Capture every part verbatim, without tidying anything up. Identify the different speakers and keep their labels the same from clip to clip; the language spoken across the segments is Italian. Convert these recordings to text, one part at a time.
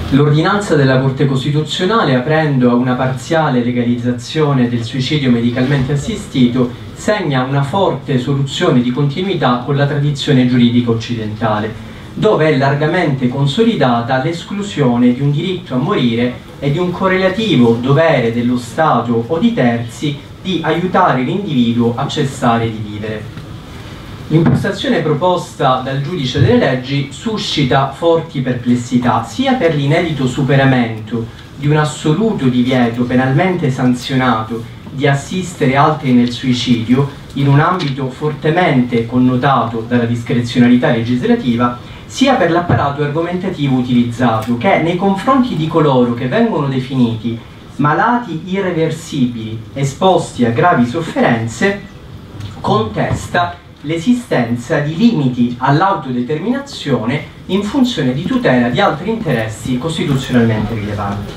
Speaker 1: L'ordinanza della Corte Costituzionale, aprendo a una parziale legalizzazione del suicidio medicalmente assistito, segna una forte soluzione di continuità con la tradizione giuridica occidentale, dove è largamente consolidata l'esclusione di un diritto a morire e di un correlativo dovere dello Stato o di terzi di aiutare l'individuo a cessare di vivere. L'impostazione proposta dal giudice delle leggi suscita forti perplessità, sia per l'inedito superamento di un assoluto divieto penalmente sanzionato di assistere altri nel suicidio, in un ambito fortemente connotato dalla discrezionalità legislativa, sia per l'apparato argomentativo utilizzato, che nei confronti di coloro che vengono definiti malati irreversibili esposti a gravi sofferenze, contesta l'esistenza di limiti all'autodeterminazione in funzione di tutela di altri interessi costituzionalmente rilevanti.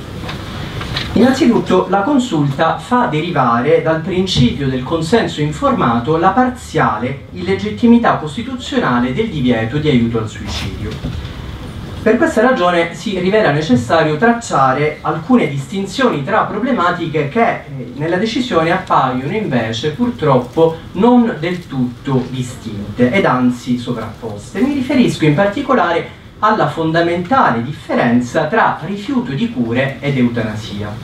Speaker 1: Innanzitutto, la consulta fa derivare dal principio del consenso informato la parziale illegittimità costituzionale del divieto di aiuto al suicidio. Per questa ragione si rivela necessario tracciare alcune distinzioni tra problematiche che eh, nella decisione appaiono invece purtroppo non del tutto distinte ed anzi sovrapposte. Mi riferisco in particolare alla fondamentale differenza tra rifiuto di cure ed eutanasia.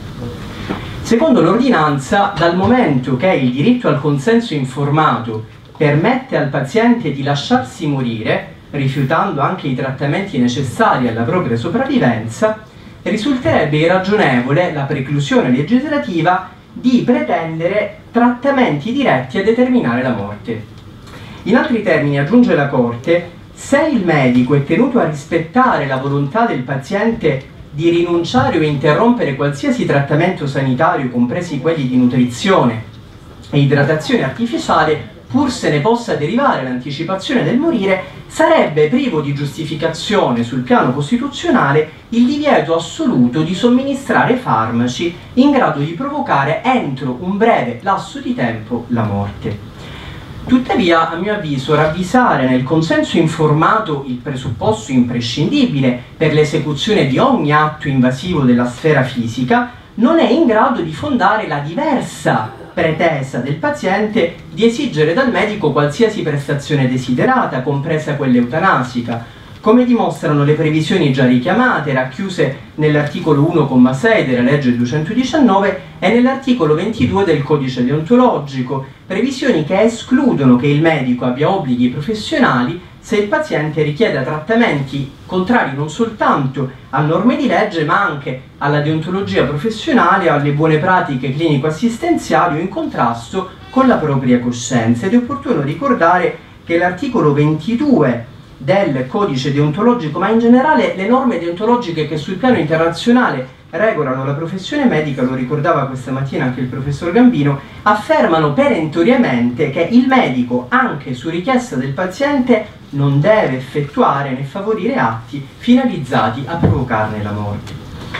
Speaker 1: Secondo l'ordinanza, dal momento che il diritto al consenso informato permette al paziente di lasciarsi morire, rifiutando anche i trattamenti necessari alla propria sopravvivenza, risulterebbe irragionevole la preclusione legislativa di pretendere trattamenti diretti a determinare la morte. In altri termini, aggiunge la Corte, se il medico è tenuto a rispettare la volontà del paziente di rinunciare o interrompere qualsiasi trattamento sanitario, compresi quelli di nutrizione e idratazione artificiale, pur se ne possa derivare l'anticipazione del morire, sarebbe privo di giustificazione sul piano costituzionale il divieto assoluto di somministrare farmaci in grado di provocare entro un breve lasso di tempo la morte. Tuttavia, a mio avviso, ravvisare nel consenso informato il presupposto imprescindibile per l'esecuzione di ogni atto invasivo della sfera fisica non è in grado di fondare la diversa pretesa del paziente di esigere dal medico qualsiasi prestazione desiderata, compresa quella eutanasica, come dimostrano le previsioni già richiamate, racchiuse nell'articolo uno comma sei della legge duecentodiciannove e nell'articolo ventidue del codice deontologico, previsioni che escludono che il medico abbia obblighi professionali se il paziente richieda trattamenti contrari non soltanto a norme di legge ma anche alla deontologia professionale o alle buone pratiche clinico-assistenziali o in contrasto con la propria coscienza. Ed è opportuno ricordare che l'articolo ventidue del codice deontologico, ma in generale le norme deontologiche che sul piano internazionale regolano la professione medica, lo ricordava questa mattina anche il professor Gambino, affermano perentoriamente che il medico, anche su richiesta del paziente, non deve effettuare né favorire atti finalizzati a provocarne la morte.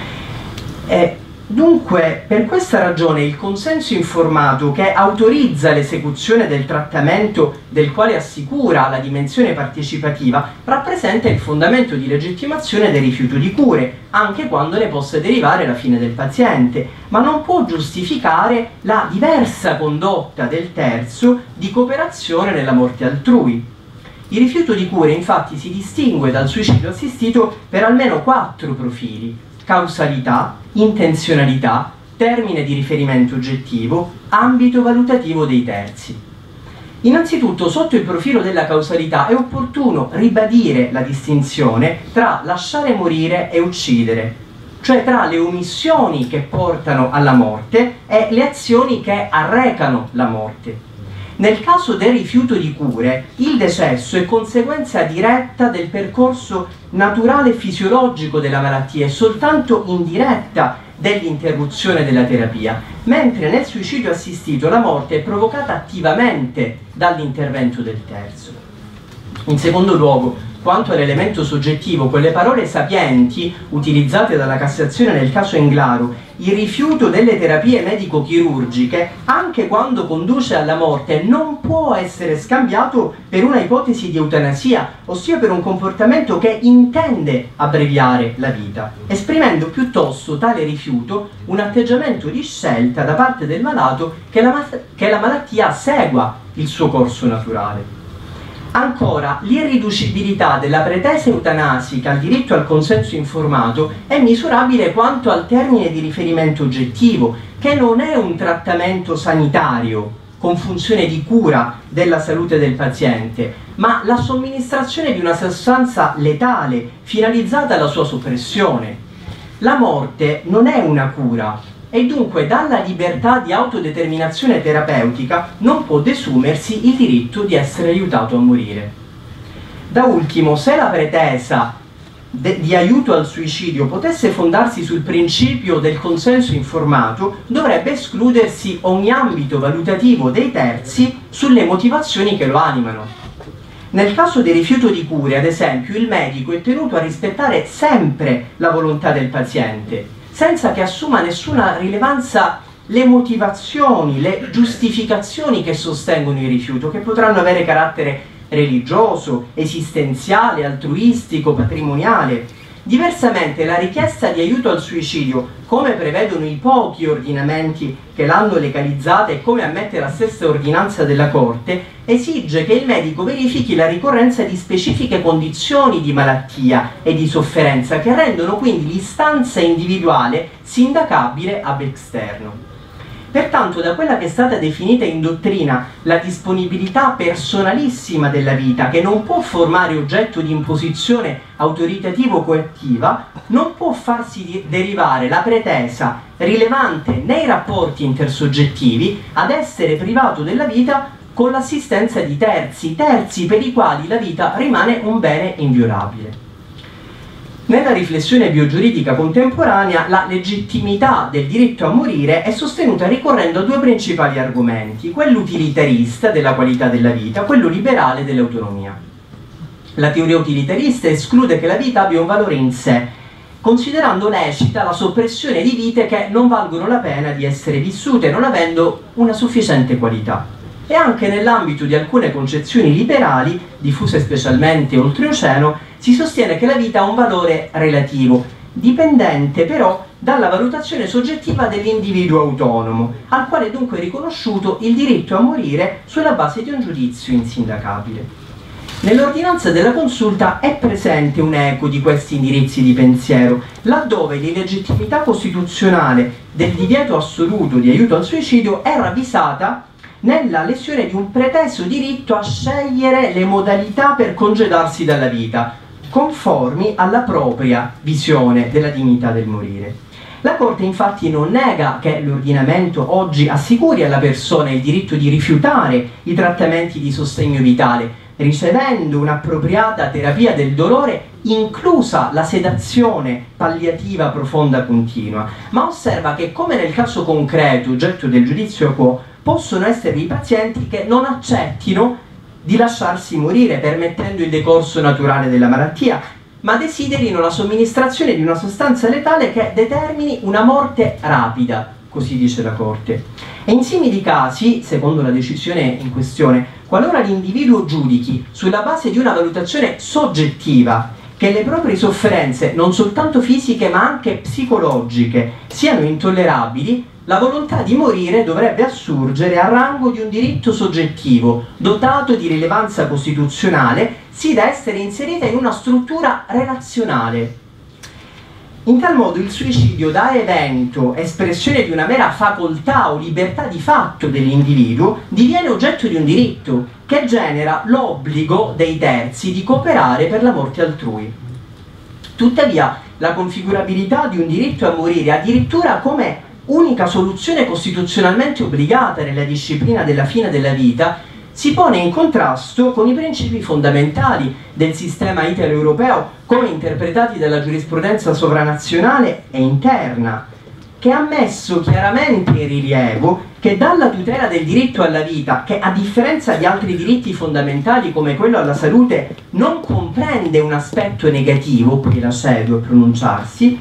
Speaker 1: E dunque, per questa ragione, il consenso informato che autorizza l'esecuzione del trattamento del quale assicura la dimensione partecipativa rappresenta il fondamento di legittimazione del rifiuto di cure, anche quando ne possa derivare la fine del paziente, ma non può giustificare la diversa condotta del terzo di cooperazione nella morte altrui. Il rifiuto di cure infatti si distingue dal suicidio assistito per almeno quattro profili: causalità, intenzionalità, termine di riferimento oggettivo, ambito valutativo dei terzi. Innanzitutto, sotto il profilo della causalità è opportuno ribadire la distinzione tra lasciare morire e uccidere, cioè tra le omissioni che portano alla morte e le azioni che arrecano la morte. Nel caso del rifiuto di cure, il decesso è conseguenza diretta del percorso naturale e fisiologico della malattia e soltanto indiretta dell'interruzione della terapia, mentre nel suicidio assistito la morte è provocata attivamente dall'intervento del terzo. In secondo luogo, quanto all'elemento soggettivo, quelle parole sapienti utilizzate dalla Cassazione nel caso Englaro, il rifiuto delle terapie medico-chirurgiche, anche quando conduce alla morte, non può essere scambiato per una ipotesi di eutanasia, ossia per un comportamento che intende abbreviare la vita, esprimendo piuttosto tale rifiuto un atteggiamento di scelta da parte del malato che la, che la malattia segua il suo corso naturale. Ancora, l'irriducibilità della pretesa eutanasica al diritto al consenso informato è misurabile quanto al termine di riferimento oggettivo, che non è un trattamento sanitario con funzione di cura della salute del paziente, ma la somministrazione di una sostanza letale finalizzata alla sua soppressione. La morte non è una cura, e dunque dalla libertà di autodeterminazione terapeutica non può desumersi il diritto di essere aiutato a morire. Da ultimo, se la pretesa di aiuto al suicidio potesse fondarsi sul principio del consenso informato, dovrebbe escludersi ogni ambito valutativo dei terzi sulle motivazioni che lo animano. Nel caso del rifiuto di cure, ad esempio, il medico è tenuto a rispettare sempre la volontà del paziente, senza che assuma nessuna rilevanza le motivazioni, le giustificazioni che sostengono il rifiuto, che potranno avere carattere religioso, esistenziale, altruistico, patrimoniale. Diversamente, la richiesta di aiuto al suicidio, come prevedono i pochi ordinamenti che l'hanno legalizzata e come ammette la stessa ordinanza della Corte, esige che il medico verifichi la ricorrenza di specifiche condizioni di malattia e di sofferenza che rendono quindi l'istanza individuale sindacabile ab externo. Pertanto, da quella che è stata definita in dottrina la disponibilità personalissima della vita, che non può formare oggetto di imposizione autoritativo-coattiva, non può farsi derivare la pretesa rilevante nei rapporti intersoggettivi ad essere privato della vita con l'assistenza di terzi, terzi per i quali la vita rimane un bene inviolabile. Nella riflessione biogiuridica contemporanea, la legittimità del diritto a morire è sostenuta ricorrendo a due principali argomenti, quello utilitarista della qualità della vita, quello liberale dell'autonomia. La teoria utilitarista esclude che la vita abbia un valore in sé, considerando lecita la soppressione di vite che non valgono la pena di essere vissute, non avendo una sufficiente qualità. E anche nell'ambito di alcune concezioni liberali, diffuse specialmente oltreoceano, si sostiene che la vita ha un valore relativo, dipendente però dalla valutazione soggettiva dell'individuo autonomo, al quale è dunque riconosciuto il diritto a morire sulla base di un giudizio insindacabile. Nell'ordinanza della consulta è presente un eco di questi indirizzi di pensiero, laddove l'illegittimità costituzionale del divieto assoluto di aiuto al suicidio è ravvisata nella lesione di un preteso diritto a scegliere le modalità per congedarsi dalla vita, conformi alla propria visione della dignità del morire. La Corte infatti non nega che l'ordinamento oggi assicuri alla persona il diritto di rifiutare i trattamenti di sostegno vitale, ricevendo un'appropriata terapia del dolore, inclusa la sedazione palliativa profonda continua, ma osserva che, come nel caso concreto oggetto del giudizio quo, possono essere i pazienti che non accettino di lasciarsi morire permettendo il decorso naturale della malattia, ma desiderino la somministrazione di una sostanza letale che determini una morte rapida, così dice la Corte. E in simili casi, secondo la decisione in questione, qualora l'individuo giudichi sulla base di una valutazione soggettiva che le proprie sofferenze, non soltanto fisiche ma anche psicologiche, siano intollerabili, la volontà di morire dovrebbe assurgere al rango di un diritto soggettivo, dotato di rilevanza costituzionale, sì da essere inserita in una struttura relazionale. In tal modo il suicidio, da evento, espressione di una mera facoltà o libertà di fatto dell'individuo, diviene oggetto di un diritto che genera l'obbligo dei terzi di cooperare per la morte altrui. Tuttavia, la configurabilità di un diritto a morire, addirittura come unica soluzione costituzionalmente obbligata nella disciplina della fine della vita, si pone in contrasto con i principi fondamentali del sistema italo-europeo come interpretati dalla giurisprudenza sovranazionale e interna, che ha messo chiaramente in rilievo che dalla tutela del diritto alla vita, che a differenza di altri diritti fondamentali come quello alla salute non comprende un aspetto negativo, qui la cedo a pronunciarsi,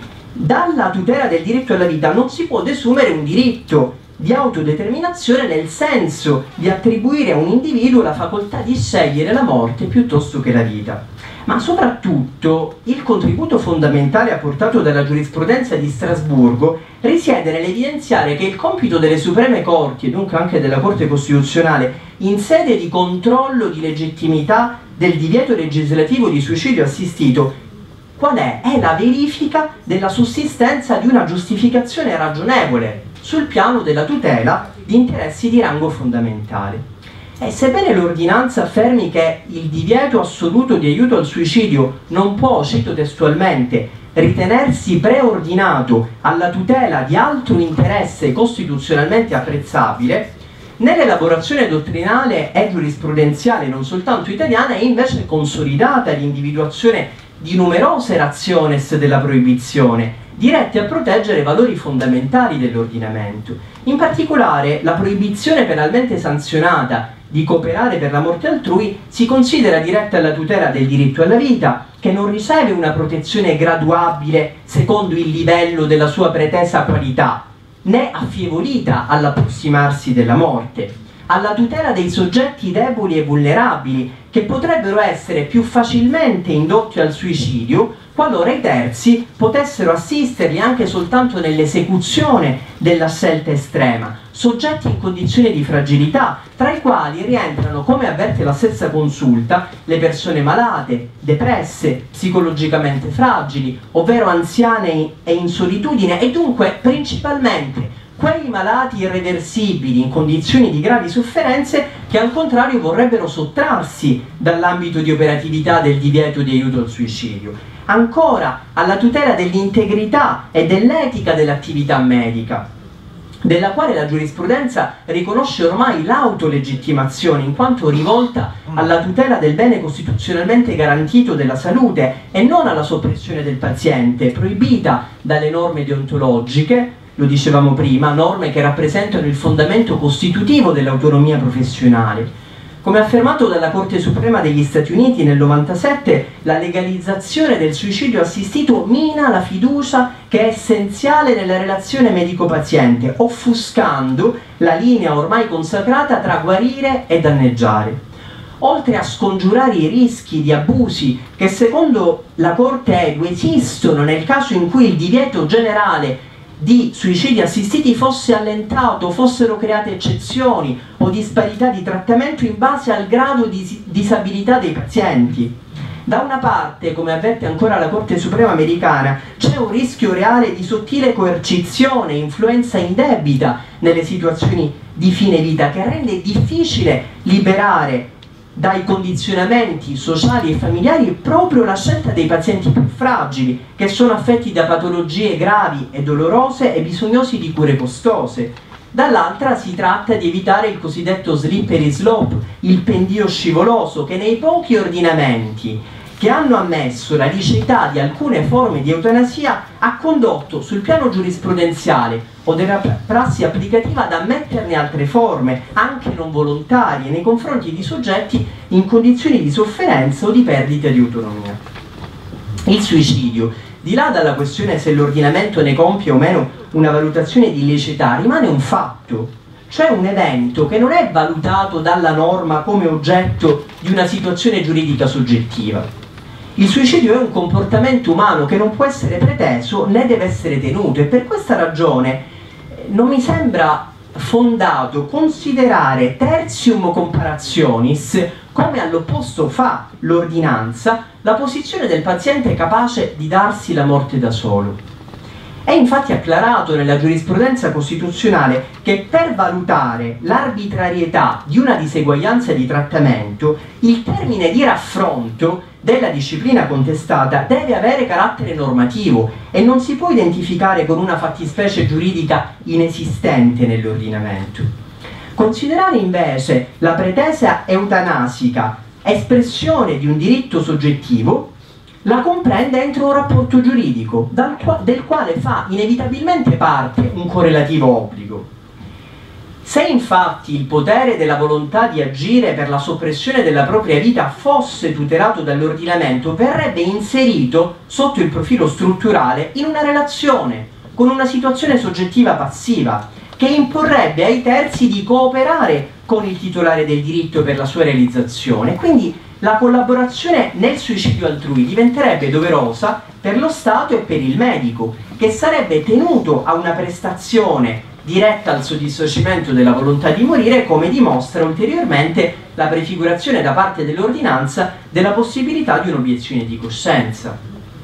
Speaker 1: dalla tutela del diritto alla vita non si può desumere un diritto di autodeterminazione nel senso di attribuire a un individuo la facoltà di scegliere la morte piuttosto che la vita. Ma soprattutto il contributo fondamentale apportato dalla giurisprudenza di Strasburgo risiede nell'evidenziare che il compito delle Supreme Corti e dunque anche della Corte Costituzionale in sede di controllo di legittimità del divieto legislativo di suicidio assistito qual è? È la verifica della sussistenza di una giustificazione ragionevole sul piano della tutela di interessi di rango fondamentale. E sebbene l'ordinanza affermi che il divieto assoluto di aiuto al suicidio non può, cito testualmente, ritenersi preordinato alla tutela di altro interesse costituzionalmente apprezzabile, nell'elaborazione dottrinale e giurisprudenziale non soltanto italiana è invece consolidata l'individuazione di numerose rationes della proibizione, dirette a proteggere valori fondamentali dell'ordinamento. In particolare, la proibizione penalmente sanzionata di cooperare per la morte altrui si considera diretta alla tutela del diritto alla vita, che non riceve una protezione graduabile secondo il livello della sua pretesa qualità, né affievolita all'approssimarsi della morte, alla tutela dei soggetti deboli e vulnerabili che potrebbero essere più facilmente indotti al suicidio qualora i terzi potessero assisterli anche soltanto nell'esecuzione della scelta estrema, soggetti in condizioni di fragilità, tra i quali rientrano, come avverte la stessa consulta, le persone malate, depresse, psicologicamente fragili, ovvero anziane e in solitudine, e dunque principalmente quei malati irreversibili in condizioni di gravi sofferenze che al contrario vorrebbero sottrarsi dall'ambito di operatività del divieto di aiuto al suicidio. Ancora, alla tutela dell'integrità e dell'etica dell'attività medica, della quale la giurisprudenza riconosce ormai l'autolegittimazione in quanto rivolta alla tutela del bene costituzionalmente garantito della salute e non alla soppressione del paziente, proibita dalle norme deontologiche, lo dicevamo prima, norme che rappresentano il fondamento costitutivo dell'autonomia professionale. Come affermato dalla Corte Suprema degli Stati Uniti nel novantasette, la legalizzazione del suicidio assistito mina la fiducia che è essenziale nella relazione medico-paziente, offuscando la linea ormai consacrata tra guarire e danneggiare. Oltre a scongiurare i rischi di abusi che secondo la Corte Edu esistono nel caso in cui il divieto generale di suicidi assistiti fosse allentato, fossero create eccezioni o disparità di trattamento in base al grado di disabilità dei pazienti. Da una parte, come avverte ancora la Corte Suprema americana, c'è un rischio reale di sottile coercizione, influenza indebita nelle situazioni di fine vita che rende difficile liberare dai condizionamenti sociali e familiari proprio la scelta dei pazienti più fragili, che sono affetti da patologie gravi e dolorose e bisognosi di cure costose. Dall'altra si tratta di evitare il cosiddetto slippery slope, il pendio scivoloso, che nei pochi ordinamenti che hanno ammesso la liceità di alcune forme di eutanasia ha condotto sul piano giurisprudenziale o della prassi applicativa ad ammetterne altre forme, anche non volontarie, nei confronti di soggetti in condizioni di sofferenza o di perdita di autonomia. Il suicidio, di là dalla questione se l'ordinamento ne compie o meno una valutazione di illiceità, rimane un fatto, cioè un evento che non è valutato dalla norma come oggetto di una situazione giuridica soggettiva. Il suicidio è un comportamento umano che non può essere preteso né deve essere tenuto, e per questa ragione non mi sembra fondato considerare tertium comparationis, come all'opposto fa l'ordinanza, la posizione del paziente capace di darsi la morte da solo. È infatti acclarato nella giurisprudenza costituzionale che per valutare l'arbitrarietà di una diseguaglianza di trattamento, il termine di raffronto della disciplina contestata deve avere carattere normativo e non si può identificare con una fattispecie giuridica inesistente nell'ordinamento. Considerare invece la pretesa eutanasica espressione di un diritto soggettivo la comprende entro un rapporto giuridico dal qua- del quale fa inevitabilmente parte un correlativo obbligo. Se infatti il potere della volontà di agire per la soppressione della propria vita fosse tutelato dall'ordinamento, verrebbe inserito sotto il profilo strutturale in una relazione con una situazione soggettiva passiva che imporrebbe ai terzi di cooperare con il titolare del diritto per la sua realizzazione. Quindi la collaborazione nel suicidio altrui diventerebbe doverosa per lo Stato e per il medico, che sarebbe tenuto a una prestazione diretta al soddisfacimento della volontà di morire, come dimostra ulteriormente la prefigurazione da parte dell'ordinanza della possibilità di un'obiezione di coscienza.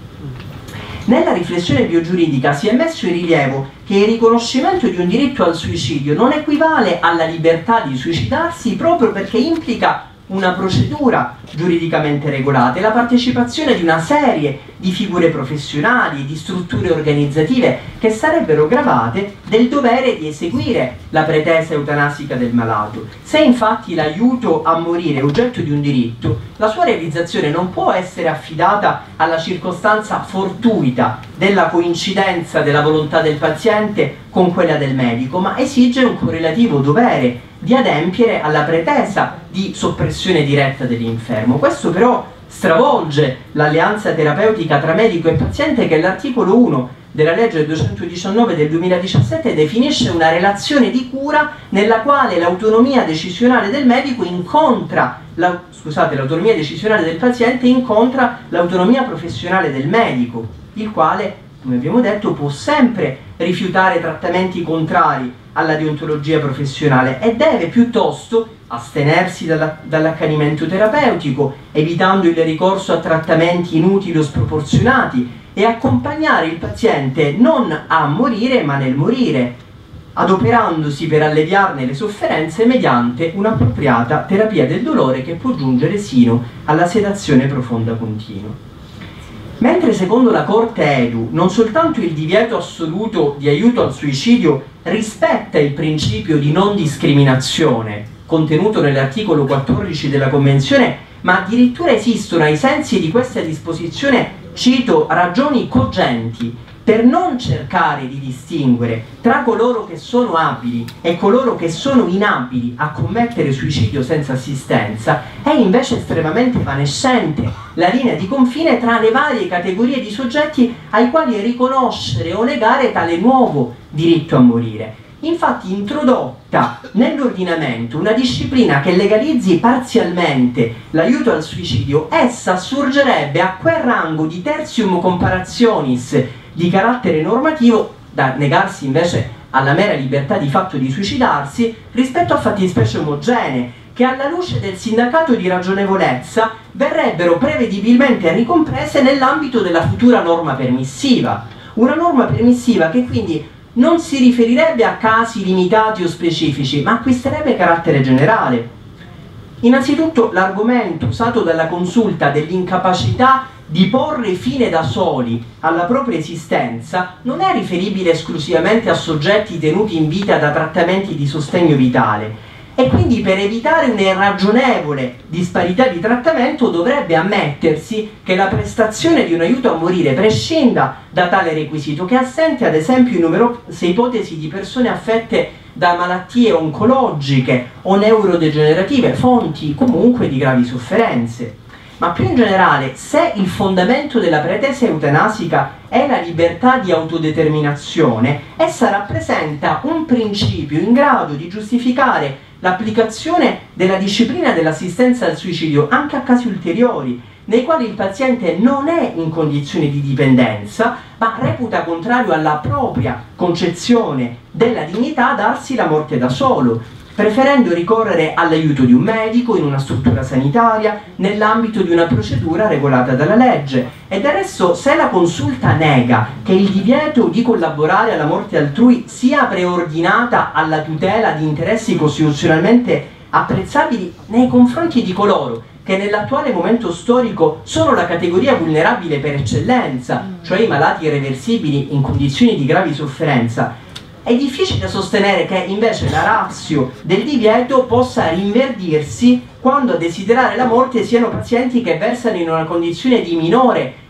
Speaker 1: Nella riflessione biogiuridica si è messo in rilievo che il riconoscimento di un diritto al suicidio non equivale alla libertà di suicidarsi, proprio perché implica una procedura giuridicamente regolata e la partecipazione di una serie di figure professionali e di strutture organizzative che sarebbero gravate del dovere di eseguire la pretesa eutanasica del malato. Se infatti l'aiuto a morire è oggetto di un diritto, la sua realizzazione non può essere affidata alla circostanza fortuita della coincidenza della volontà del paziente con quella del medico, ma esige un correlativo dovere di adempiere alla pretesa di soppressione diretta dell'infermo. Questo però stravolge l'alleanza terapeutica tra medico e paziente che l'articolo uno della legge duecentodiciannove del duemiladiciassette definisce una relazione di cura nella quale l'autonomia decisionale del medico incontra la, scusate, l'autonomia decisionale del paziente incontra l'autonomia professionale del medico, il quale, come abbiamo detto, può sempre rifiutare trattamenti contrari alla deontologia professionale e deve piuttosto astenersi dalla, dall'accanimento terapeutico, evitando il ricorso a trattamenti inutili o sproporzionati, e accompagnare il paziente non a morire ma nel morire, adoperandosi per alleviarne le sofferenze mediante un'appropriata terapia del dolore che può giungere sino alla sedazione profonda continua. Mentre secondo la Corte Edu non soltanto il divieto assoluto di aiuto al suicidio rispetta il principio di non discriminazione contenuto nell'articolo quattordici della Convenzione, ma addirittura esistono ai sensi di questa disposizione, cito, ragioni cogenti per non cercare di distinguere tra coloro che sono abili e coloro che sono inabili a commettere suicidio senza assistenza, è invece estremamente evanescente la linea di confine tra le varie categorie di soggetti ai quali riconoscere o negare tale nuovo diritto a morire. Infatti introdotta nell'ordinamento una disciplina che legalizzi parzialmente l'aiuto al suicidio, essa assurgerebbe a quel rango di tertium comparationis di carattere normativo da negarsi invece alla mera libertà di fatto di suicidarsi rispetto a fattispecie omogenee che alla luce del sindacato di ragionevolezza verrebbero prevedibilmente ricomprese nell'ambito della futura norma permissiva. Una norma permissiva che quindi non si riferirebbe a casi limitati o specifici, ma acquisterebbe carattere generale. Innanzitutto l'argomento usato dalla Consulta dell'incapacità di porre fine da soli alla propria esistenza non è riferibile esclusivamente a soggetti tenuti in vita da trattamenti di sostegno vitale e quindi per evitare un'irragionevole disparità di trattamento dovrebbe ammettersi che la prestazione di un aiuto a morire prescinda da tale requisito, che è assente ad esempio in numerose ipotesi di persone affette da malattie oncologiche o neurodegenerative, fonti comunque di gravi sofferenze. Ma più in generale, se il fondamento della pretesa eutanasica è la libertà di autodeterminazione, essa rappresenta un principio in grado di giustificare l'applicazione della disciplina dell'assistenza al suicidio anche a casi ulteriori, nei quali il paziente non è in condizione di dipendenza, ma reputa contrario alla propria concezione della dignità darsi la morte da solo, preferendo ricorrere all'aiuto di un medico in una struttura sanitaria nell'ambito di una procedura regolata dalla legge. E del resto, se la Consulta nega che il divieto di collaborare alla morte altrui sia preordinata alla tutela di interessi costituzionalmente apprezzabili nei confronti di coloro che nell'attuale momento storico sono la categoria vulnerabile per eccellenza, cioè i malati irreversibili in condizioni di gravi sofferenza, è difficile sostenere che invece la ratio del divieto possa rinverdirsi quando a desiderare la morte siano pazienti che versano in una condizione di minore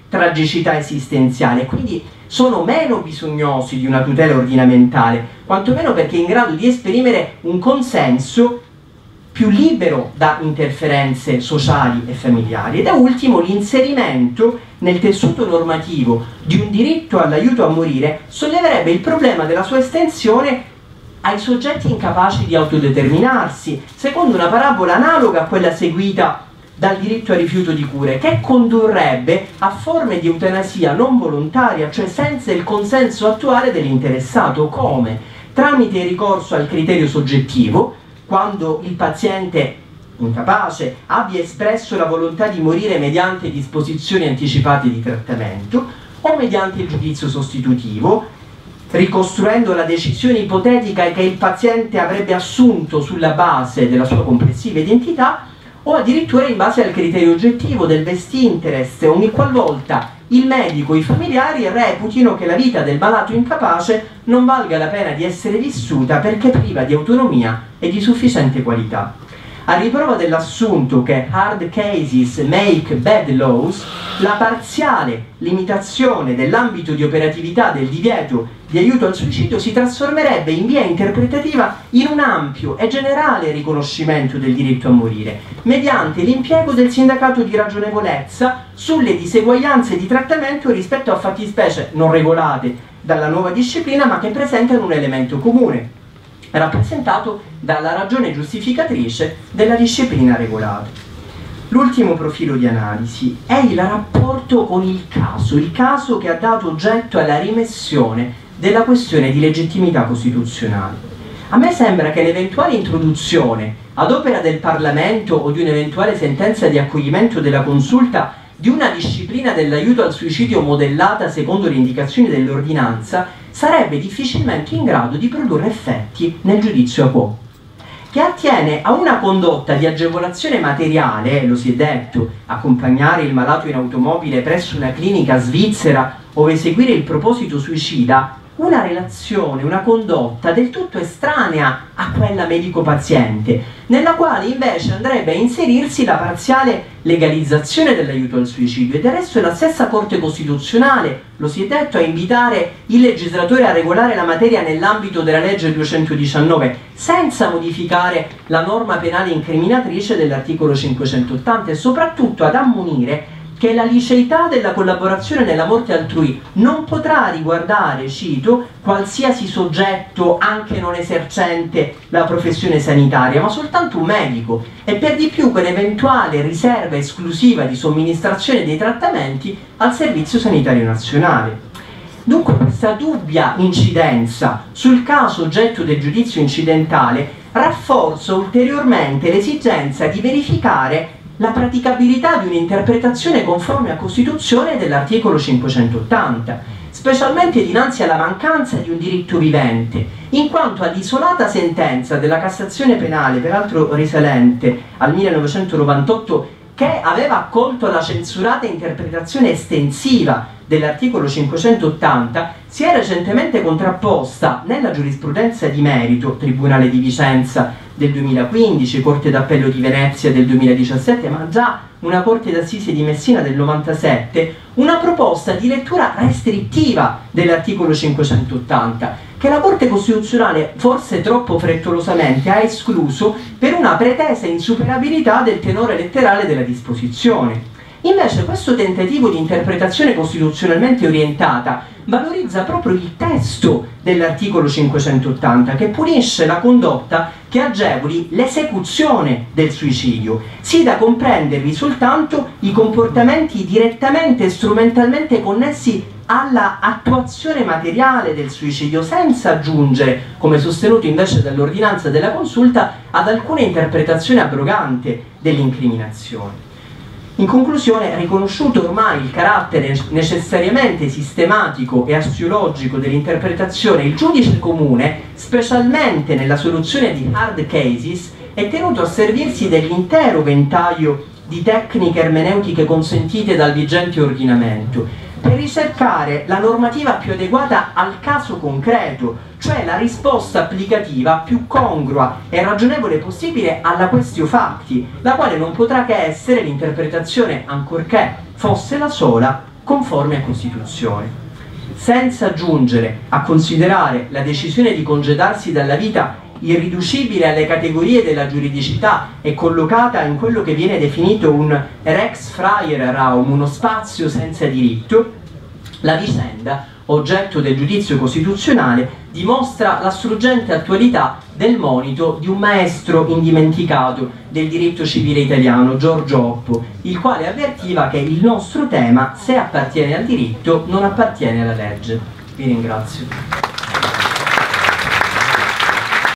Speaker 1: tragicità esistenziale, quindi sono meno bisognosi di una tutela ordinamentale, quantomeno perché è in grado di esprimere un consenso più libero da interferenze sociali e familiari. E da ultimo l'inserimento nel tessuto normativo di un diritto all'aiuto a morire solleverebbe il problema della sua estensione ai soggetti incapaci di autodeterminarsi, secondo una parabola analoga a quella seguita dal diritto al rifiuto di cure, che condurrebbe a forme di eutanasia non volontaria, cioè senza il consenso attuale dell'interessato, come tramite il ricorso al criterio soggettivo, quando il paziente incapace abbia espresso la volontà di morire mediante disposizioni anticipate di trattamento, o mediante il giudizio sostitutivo, ricostruendo la decisione ipotetica che il paziente avrebbe assunto sulla base della sua complessiva identità, o addirittura in base al criterio oggettivo del best interest, ogni qualvolta il medico e i familiari reputino che la vita del malato incapace non valga la pena di essere vissuta perché priva di autonomia e di sufficiente qualità. A riprova dell'assunto che hard cases make bad laws, la parziale limitazione dell'ambito di operatività del divieto di aiuto al suicidio si trasformerebbe in via interpretativa in un ampio e generale riconoscimento del diritto a morire, mediante l'impiego del sindacato di ragionevolezza sulle diseguaglianze di trattamento rispetto a fattispecie non regolate dalla nuova disciplina ma che presentano un elemento comune, rappresentato dalla ragione giustificatrice della disciplina regolata. L'ultimo profilo di analisi è il rapporto con il caso, il caso che ha dato oggetto alla rimessione della questione di legittimità costituzionale. A me sembra che l'eventuale introduzione ad opera del Parlamento o di un'eventuale sentenza di accoglimento della consulta di una disciplina dell'aiuto al suicidio modellata secondo le indicazioni dell'ordinanza sarebbe difficilmente in grado di produrre effetti nel giudizio a quo, che attiene a una condotta di agevolazione materiale, lo si è detto, accompagnare il malato in automobile presso una clinica svizzera o eseguire il proposito suicida, una relazione, una condotta del tutto estranea a quella medico-paziente, nella quale invece andrebbe a inserirsi la parziale legalizzazione dell'aiuto al suicidio. E del resto è la stessa Corte Costituzionale, lo si è detto, a invitare il legislatore a regolare la materia nell'ambito della legge duecentodiciannove, senza modificare la norma penale incriminatrice dell'articolo cinquecentottanta, e soprattutto ad ammonire che la liceità della collaborazione nella morte altrui non potrà riguardare, cito, qualsiasi soggetto anche non esercente la professione sanitaria, ma soltanto un medico, e per di più con eventuale riserva esclusiva di somministrazione dei trattamenti al Servizio Sanitario Nazionale. Dunque questa dubbia incidenza sul caso oggetto del giudizio incidentale rafforza ulteriormente l'esigenza di verificare la praticabilità di un'interpretazione conforme a Costituzione dell'articolo cinquecentottanta, specialmente dinanzi alla mancanza di un diritto vivente, in quanto all'isolata sentenza della Cassazione penale, peraltro risalente al millenovecentonovantotto, che aveva accolto la censurata interpretazione estensiva dell'articolo cinquecentottanta, si è recentemente contrapposta nella giurisprudenza di merito, Tribunale di Vicenza del duemilaquindici, Corte d'Appello di Venezia del duemiladiciassette, ma già una Corte d'Assise di Messina del novantasette, una proposta di lettura restrittiva dell'articolo cinquecentottanta, che la Corte Costituzionale, forse troppo frettolosamente, ha escluso per una pretesa insuperabilità del tenore letterale della disposizione. Invece questo tentativo di interpretazione costituzionalmente orientata valorizza proprio il testo dell'articolo cinquecentottanta, che punisce la condotta che agevoli l'esecuzione del suicidio, sì da comprendervi soltanto i comportamenti direttamente e strumentalmente connessi alla attuazione materiale del suicidio, senza aggiungere, come sostenuto invece dall'ordinanza della consulta, ad alcuna interpretazione abrogante dell'incriminazione. In conclusione, riconosciuto ormai il carattere necessariamente sistematico e assiologico dell'interpretazione, il giudice comune, specialmente nella soluzione di hard cases, è tenuto a servirsi dell'intero ventaglio di tecniche ermeneutiche consentite dal vigente ordinamento, per ricercare la normativa più adeguata al caso concreto, cioè la risposta applicativa più congrua e ragionevole possibile alla questio facti, la quale non potrà che essere l'interpretazione, ancorché fosse la sola, conforme a Costituzione. Senza giungere a considerare la decisione di congedarsi dalla vita irriducibile alle categorie della giuridicità e collocata in quello che viene definito un Rex Freier Raum, uno spazio senza diritto, la vicenda, oggetto del giudizio costituzionale, dimostra la struggente attualità del monito di un maestro indimenticato del diritto civile italiano, Giorgio Oppo, il quale avvertiva che il nostro tema, se appartiene al diritto, non appartiene alla legge. Vi ringrazio.